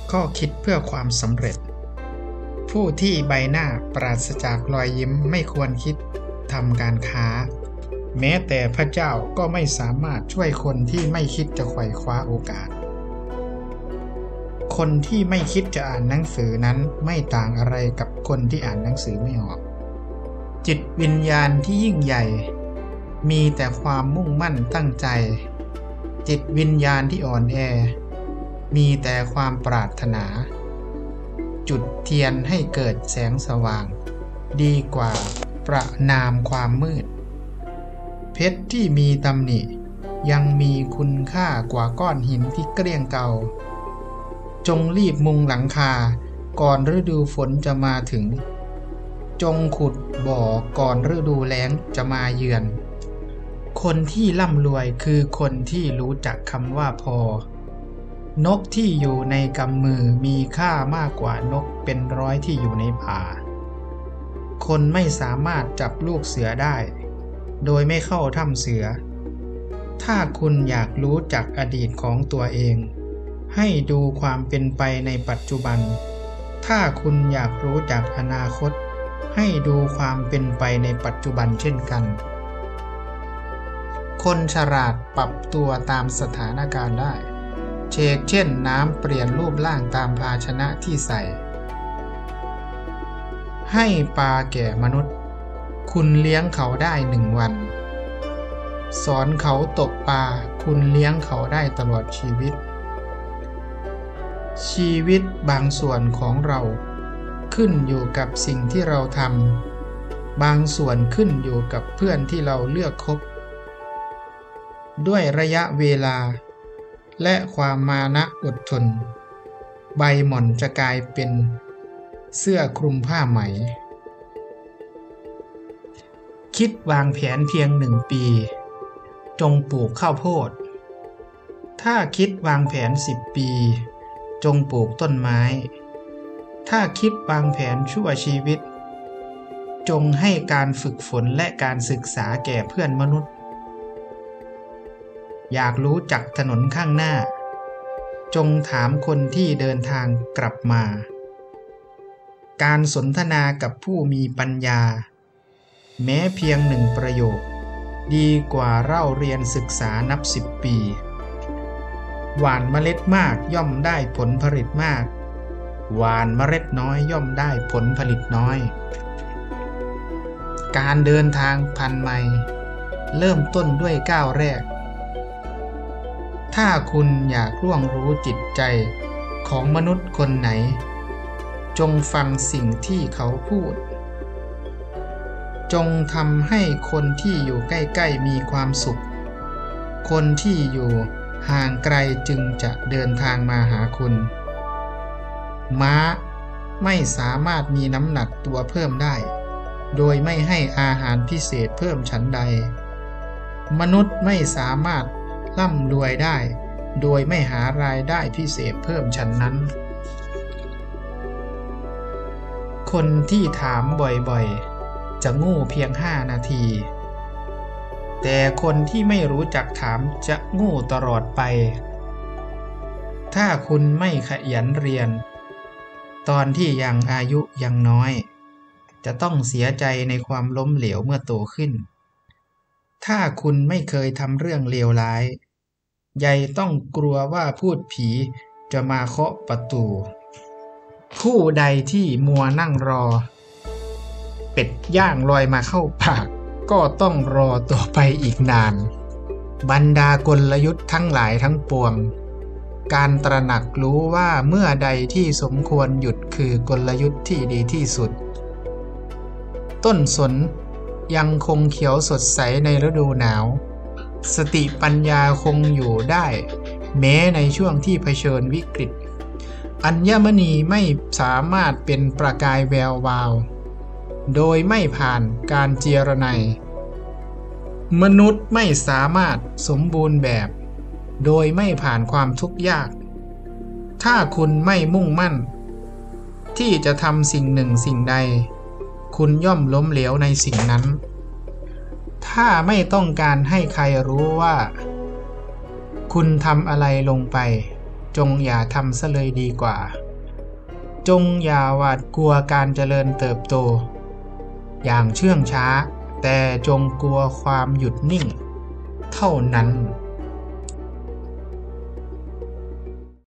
ข้อคิดเพื่อความสำเร็จผู้ที่ใบหน้าปราศจากรอยยิ้มไม่ควรคิดทำการค้าแม้แต่พระเจ้าก็ไม่สามารถช่วยคนที่ไม่คิดจะไขว่คว้าโอกาสคนที่ไม่คิดจะอ่านหนังสือนั้นไม่ต่างอะไรกับคนที่อ่านหนังสือไม่ออกจิตวิญญาณที่ยิ่งใหญ่มีแต่ความมุ่งมั่นตั้งใจจิตวิญญาณที่อ่อนแอมีแต่ความปรารถนาจุดเทียนให้เกิดแสงสว่างดีกว่าประนามความมืดเพชรที่มีตำหนิยังมีคุณค่ากว่าก้อนหินที่เกลี้ยงเก่าจงรีบมุงหลังคาก่อนฤดูฝนจะมาถึงจงขุดบ่อก่อนฤดูแล้งจะมาเยือนคนที่ร่ำรวยคือคนที่รู้จักคำว่าพอนกที่อยู่ในกำมือมีค่ามากกว่านกเป็นร้อยที่อยู่ในป่าคนไม่สามารถจับลูกเสือได้โดยไม่เข้าถ้ำเสือถ้าคุณอยากรู้จักอดีตของตัวเองให้ดูความเป็นไปในปัจจุบันถ้าคุณอยากรู้จักอนาคตให้ดูความเป็นไปในปัจจุบันเช่นกันคนฉลาดปรับตัวตามสถานการณ์ได้เช่นน้ำเปลี่ยนรูปร่างตามภาชนะที่ใส่ให้ปลาแก่มนุษย์คุณเลี้ยงเขาได้1 วันสอนเขาตกปลาคุณเลี้ยงเขาได้ตลอดชีวิตชีวิตบางส่วนของเราขึ้นอยู่กับสิ่งที่เราทำบางส่วนขึ้นอยู่กับเพื่อนที่เราเลือกคบด้วยระยะเวลาและความมานะอดทนใบหม่อนจะกลายเป็นเสื้อคลุมผ้าไหมคิดวางแผนเพียง1 ปีจงปลูกข้าวโพดถ้าคิดวางแผน10 ปีจงปลูกต้นไม้ถ้าคิดวางแผนชั่วชีวิตจงให้การฝึกฝนและการศึกษาแก่เพื่อนมนุษย์อยากรู้จักถนนข้างหน้าจงถามคนที่เดินทางกลับมาการสนทนากับผู้มีปัญญาแม้เพียง1 ประโยคดีกว่าเล่าเรียนศึกษานับ10 ปีหว่านเมล็ดมากย่อมได้ผลผลิตมากหว่านเมล็ดน้อยย่อมได้ผลผลิตน้อยการเดินทางพันไมล์เริ่มต้นด้วยก้าวแรกถ้าคุณอยากล่วงรู้จิตใจของมนุษย์คนไหนจงฟังสิ่งที่เขาพูดจงทำให้คนที่อยู่ใกล้ๆมีความสุขคนที่อยู่ห่างไกลจึงจะเดินทางมาหาคุณม้าไม่สามารถมีน้ำหนักตัวเพิ่มได้โดยไม่ให้อาหารพิเศษเพิ่มฉันใดมนุษย์ไม่สามารถร่ำรวยได้โดยไม่หารายได้พิเศษเพิ่มฉันนั้นคนที่ถามบ่อยๆจะโง่เพียง5 นาทีแต่คนที่ไม่รู้จักถามจะโง่ตลอดไปถ้าคุณไม่ขยันเรียนตอนที่ยังอายุยังน้อยจะต้องเสียใจในความล้มเหลวเมื่อโตขึ้นถ้าคุณไม่เคยทำเรื่องเลวร้ายใหญ่ต้องกลัวว่าพูดผีจะมาเคาะประตูผู้ใดที่มัวนั่งรอเป็ดย่างลอยมาเข้าปากก็ต้องรอต่อไปอีกนานบรรดากลยุทธ์ทั้งหลายทั้งปวงการตระหนักรู้ว่าเมื่อใดที่สมควรหยุดคือกลยุทธ์ที่ดีที่สุดต้นสนยังคงเขียวสดใสในฤดูหนาวสติปัญญาคงอยู่ได้แม้ในช่วงที่เผชิญวิกฤตอัญมณีไม่สามารถเป็นประกายแวววาวโดยไม่ผ่านการเจรไนมนุษย์ไม่สามารถสมบูรณ์แบบโดยไม่ผ่านความทุกข์ยากถ้าคุณไม่มุ่งมั่นที่จะทำสิ่งหนึ่งสิ่งใดคุณย่อมล้มเหลวในสิ่งนั้นถ้าไม่ต้องการให้ใครรู้ว่าคุณทำอะไรลงไปจงอย่าทำซะเลยดีกว่าจงอย่าหวาดกลัวการเจริญเติบโตอย่างเชื่องช้าแต่จงกลัวความหยุดนิ่งเท่านั้น